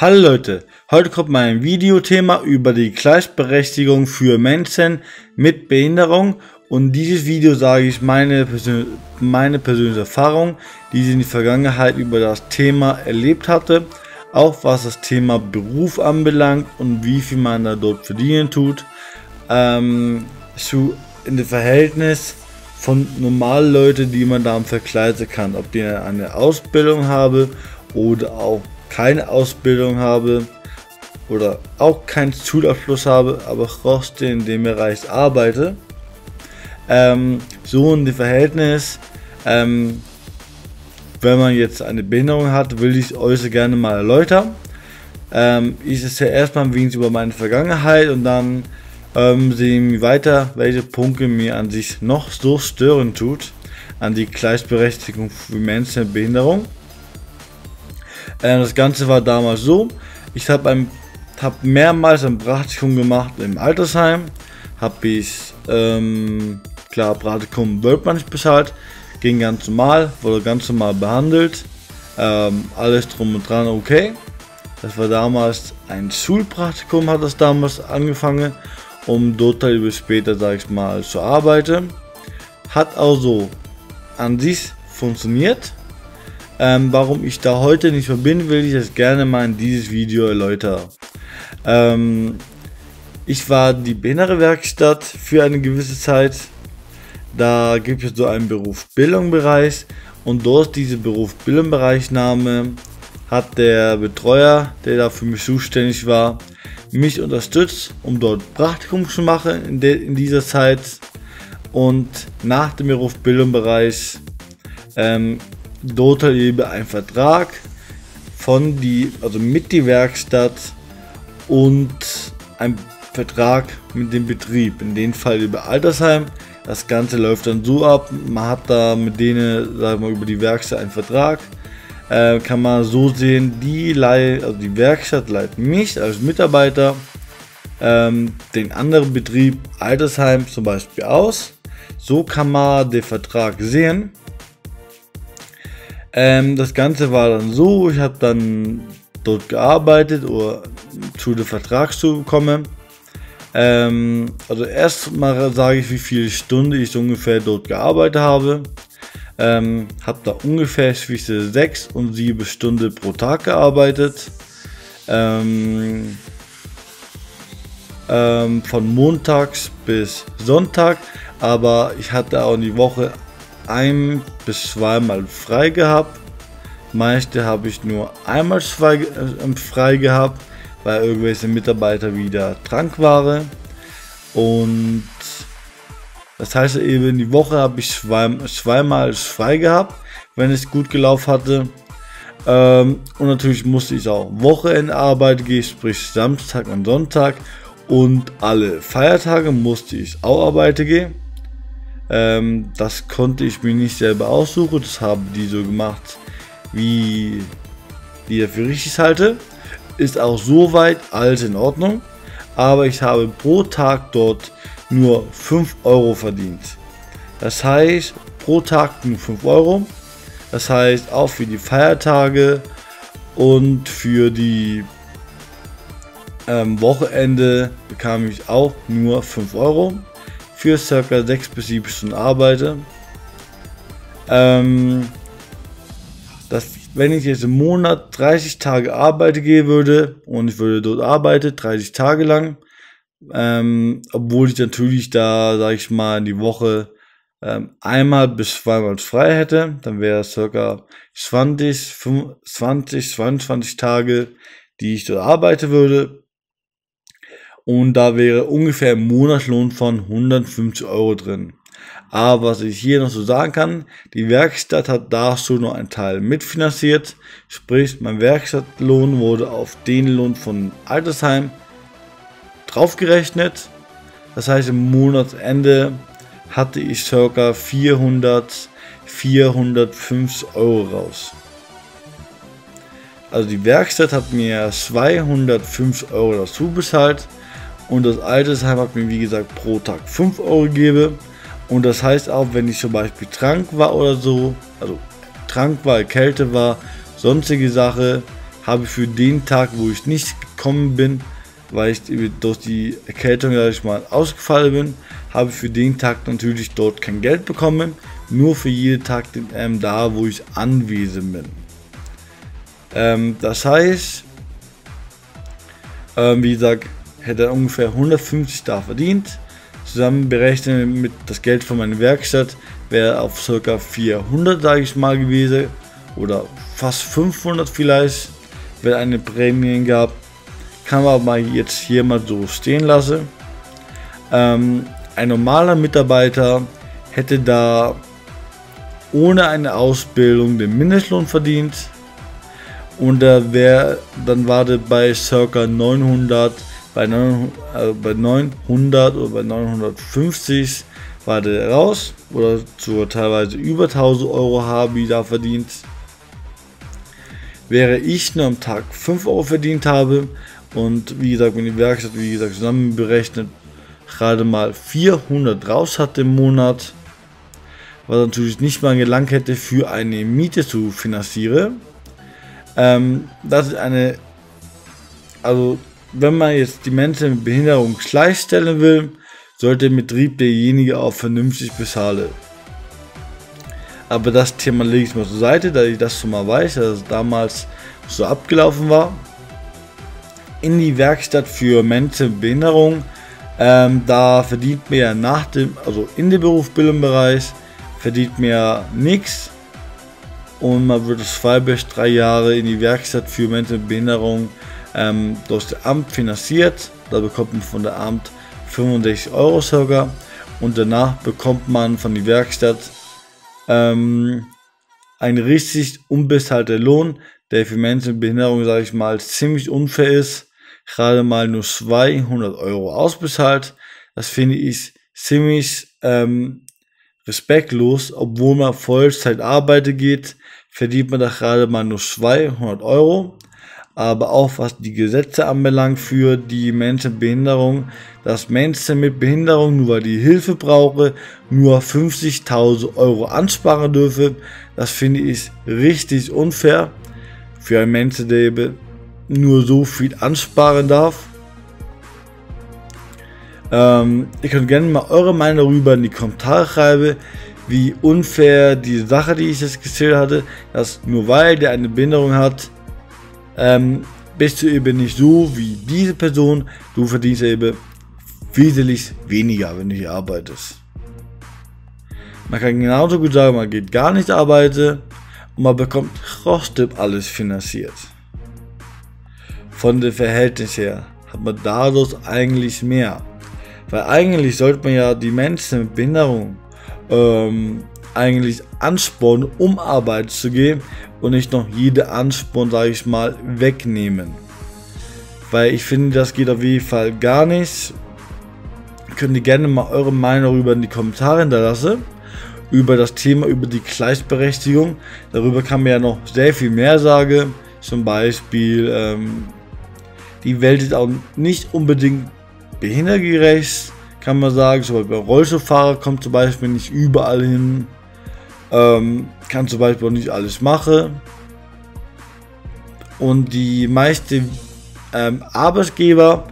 Hallo Leute, heute kommt mein Videothema über die Gleichberechtigung für Menschen mit Behinderung und dieses Video sage ich meine persönliche Erfahrung, die ich in der Vergangenheit über das Thema erlebt hatte, auch was das Thema Beruf anbelangt und wie viel man da dort verdienen tut, in dem Verhältnis von normalen Leuten, die man da vergleichen kann, ob die eine Ausbildung haben oder auch keine Ausbildung habe oder auch keinen Schulabschluss habe, aber trotzdem in dem Bereich arbeite. So in dem Verhältnis, wenn man jetzt eine Behinderung hat, will ich euch gerne mal erläutern. Ich erzähle erstmal ein wenig über meine Vergangenheit und dann sehen wir weiter, welche Punkte mir an sich noch so stören tut, an die Gleichberechtigung für Menschen mit Behinderung. Das Ganze war damals so, ich habe mehrmals ein Praktikum gemacht im Altersheim, klar, Praktikum wird man nicht bezahlt, ging ganz normal, wurde ganz normal behandelt, alles drum und dran okay. Das war damals ein Schulpraktikum, hat das damals angefangen, um dort über später, sag ich mal, zu arbeiten. Hat also an sich funktioniert. Warum ich da heute nicht mehr bin, will ich jetzt gerne mal in dieses Video erläutern. Ich war die Behindertenwerkstatt für eine gewisse Zeit. Da gibt es so einen Berufsbildungsbereich und dort diese Berufsbildungsbereichnahme hat der Betreuer, der da für mich zuständig war, mich unterstützt, um dort Praktikum zu machen in dieser Zeit. Und nach dem Berufsbildungsbereich dort eben ein Vertrag mit der Werkstatt und ein Vertrag mit dem Betrieb, in dem Fall über Altersheim. Das Ganze läuft dann so ab, man hat da mit denen, sagen wir, über die Werkstatt einen Vertrag, kann man so sehen, die Werkstatt leitet mich als Mitarbeiter, den anderen Betrieb, Altersheim zum Beispiel aus. So kann man den Vertrag sehen. Das Ganze war dann so, ich habe dann dort gearbeitet oder zu dem Vertrag zu bekommen. Also erstmal sage ich, wie viele Stunden ich ungefähr dort gearbeitet habe. Habe da ungefähr zwischen 6 und 7 Stunden pro Tag gearbeitet. Von montags bis Sonntag, aber ich hatte auch in die Woche 1 bis 2 Mal frei gehabt. Meiste habe ich nur einmal frei gehabt, weil irgendwelche Mitarbeiter wieder krank waren. Und das heißt eben, in die Woche habe ich zweimal frei gehabt, wenn es gut gelaufen hatte. Und natürlich musste ich auch Wochenende arbeiten gehen, sprich Samstag und Sonntag. Und alle Feiertage musste ich auch arbeiten gehen. Das konnte ich mir nicht selber aussuchen, das haben die so gemacht, wie die dafür richtig halte. Ist auch soweit alles in Ordnung, aber ich habe pro Tag dort nur 5 Euro verdient. Das heißt, pro Tag nur 5 Euro. Das heißt, auch für die Feiertage und für die Wochenende bekam ich auch nur 5 Euro. Für ca. 6 bis 7 Stunden arbeite. Wenn ich jetzt im Monat 30 Tage arbeiten gehen würde und ich würde dort arbeiten, 30 Tage lang, obwohl ich natürlich da, sage ich mal, in die Woche einmal bis zweimal frei hätte, dann wäre es ca. 22 Tage, die ich dort arbeiten würde. Und da wäre ungefähr ein Monatslohn von 150 Euro drin. Aber was ich hier noch so sagen kann, die Werkstatt hat dazu noch einen Teil mitfinanziert. Sprich, mein Werkstattlohn wurde auf den Lohn von Altersheim draufgerechnet. Das heißt, im Monatsende hatte ich ca. 450 Euro raus. Also die Werkstatt hat mir 250 Euro dazu bezahlt. Und das Altersheim hat mir, wie gesagt, pro Tag 5 Euro gegeben. Und das heißt auch, wenn ich zum Beispiel krank war oder so, also krank war, Kälte war, sonstige Sache, habe ich für den Tag, wo ich nicht gekommen bin, weil ich durch die Erkältung, sag ich mal, ausgefallen bin, habe ich für den Tag natürlich dort kein Geld bekommen, nur für jeden Tag da, wo ich anwesend bin. Das heißt, wie gesagt, hätte er ungefähr 150 da verdient. Zusammen berechnet mit das Geld von meiner Werkstatt wäre auf ca. 400, sage ich mal, gewesen, oder fast 500 vielleicht, wenn eine Prämie gab. Kann man aber jetzt hier mal so stehen lassen. Ein normaler Mitarbeiter hätte da ohne eine Ausbildung den Mindestlohn verdient, und dann war der bei ca. 900, bei 900 oder bei 950 war der raus, oder sogar teilweise über 1000 Euro habe ich da verdient. Wäre ich nur am Tag 5 Euro verdient habe und wie gesagt, wenn die Werkstatt, wie gesagt, zusammen berechnet gerade mal 400 raus hatte im Monat, was natürlich nicht mal gelangt hätte für eine Miete zu finanzieren. Das ist also wenn man jetzt die Menschen mit Behinderung gleichstellen will, sollte der Betrieb derjenige auch vernünftig bezahlen. Aber das Thema lege ich mal zur Seite, da ich das schon mal weiß, dass es damals so abgelaufen war. In die Werkstatt für Menschen mit Behinderung, da verdient man ja in dem Berufsbildungsbereich verdient man ja nichts. Und man wird 2 bis 3 Jahre in die Werkstatt für Menschen mit Behinderung durch das Amt finanziert. Da bekommt man von der Amt 65 Euro circa, und danach bekommt man von der Werkstatt einen richtig unbezahlten Lohn, der für Menschen mit Behinderung, sage ich mal, ziemlich unfair ist. Gerade mal nur 200 Euro ausbezahlt. Das finde ich ziemlich respektlos, obwohl man Vollzeit arbeiten geht, verdient man da gerade mal nur 200 Euro. Aber auch was die Gesetze anbelangt für die Menschen mit Behinderung, dass Menschen mit Behinderung, nur weil die Hilfe brauchen, nur 50.000 Euro ansparen dürfen, das finde ich richtig unfair für einen Menschen, der eben nur so viel ansparen darf. Ihr könnt gerne mal eure Meinung darüber in die Kommentare schreiben, wie unfair die Sache, die ich jetzt gezählt hatte, dass nur weil der eine Behinderung hat, bist du eben nicht so wie diese Person, du verdienst eben wesentlich weniger, wenn du hier arbeitest. Man kann genauso gut sagen, man geht gar nicht arbeiten und man bekommt trotzdem alles finanziert. Von dem Verhältnis her hat man dadurch eigentlich mehr. Weil eigentlich sollte man ja die Menschen mit Behinderung eigentlich anspornen, um arbeiten zu gehen, und nicht noch jede Ansporn, sage ich mal, wegnehmen. Weil ich finde, das geht auf jeden Fall gar nicht. Könnt ihr gerne mal eure Meinung darüber in die Kommentare hinterlassen. Über das Thema, über die Gleichberechtigung. Darüber kann man ja noch sehr viel mehr sagen. Zum Beispiel, die Welt ist auch nicht unbedingt behindertengerecht, kann man sagen. Zum Beispiel Rollstuhlfahrer kommt zum Beispiel nicht überall hin. Kann zum Beispiel auch nicht alles machen. Und die meisten Arbeitgeber,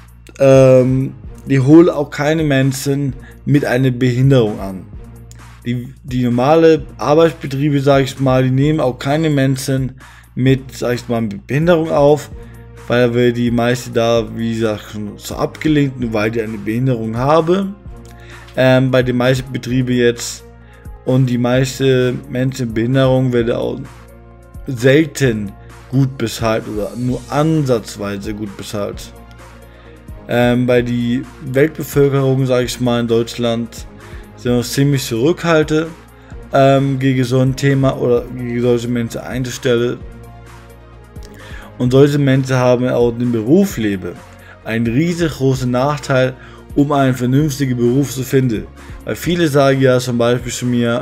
die holen auch keine Menschen mit einer Behinderung an. Die normale Arbeitsbetriebe, sage ich mal, die nehmen auch keine Menschen mit, sage ich mal, mit Behinderung auf, weil wir die meisten da, wie gesagt, schon so abgelehnt, nur weil die eine Behinderung haben. Bei den meisten Betrieben jetzt. Und die meisten Menschen mit Behinderung werden auch selten gut bezahlt oder nur ansatzweise gut bezahlt. Bei der Weltbevölkerung, sage ich mal, in Deutschland sind wir ziemlich zurückhaltend gegen so ein Thema oder gegen solche Menschen einzustellen. Und solche Menschen haben auch im Berufsleben einen riesengroßen Nachteil, um einen vernünftigen Beruf zu finden. Weil viele sagen ja zum Beispiel zu mir,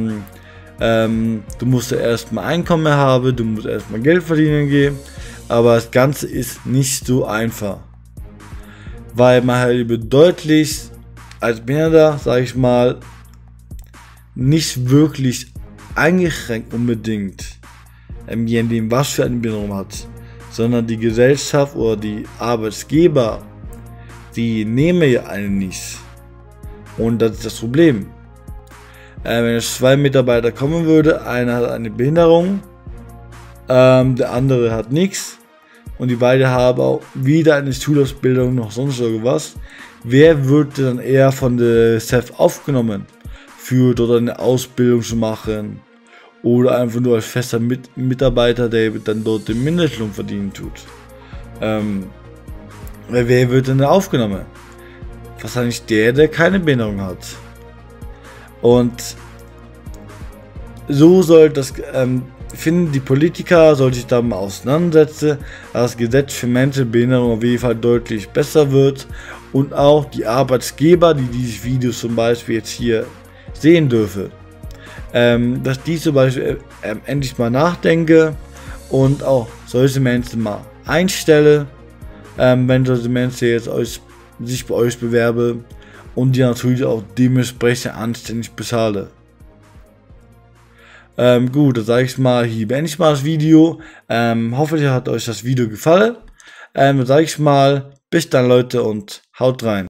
du musst ja erstmal Einkommen haben, du musst erstmal Geld verdienen gehen, aber das Ganze ist nicht so einfach. Weil man halt eben deutlich als Behinderter, sage ich mal, nicht wirklich eingeschränkt unbedingt, je nachdem was für eine Behinderung man hat. sondern die Gesellschaft oder die Arbeitsgeber, die nehmen ja einen nicht. Und das ist das Problem. Wenn es 2 Mitarbeiter kommen würde, einer hat eine Behinderung, der andere hat nichts und die beiden haben auch weder eine Schulausbildung noch sonst irgendwas, wer würde dann eher von der SEF aufgenommen, für dort eine Ausbildung zu machen oder einfach nur als fester Mitarbeiter, der dann dort den Mindestlohn verdienen tut? Wer wird denn da aufgenommen? Wahrscheinlich der keine Behinderung hat. Und so soll das, finden die Politiker, soll sich da mal auseinandersetzen, dass das Gesetz für Menschen mit Behinderung auf jeden Fall deutlich besser wird und auch die Arbeitsgeber, die dieses Video zum Beispiel jetzt hier sehen dürfen, dass die zum Beispiel endlich mal nachdenken und auch solche Menschen mal einstellen, wenn solche Menschen jetzt sich bei euch bewerben und die natürlich auch dementsprechend anständig bezahlen. Gut, dann sage ich mal, hier beende ich mal das Video. Hoffentlich hat euch das Video gefallen. Dann sage ich mal, bis dann Leute und haut rein.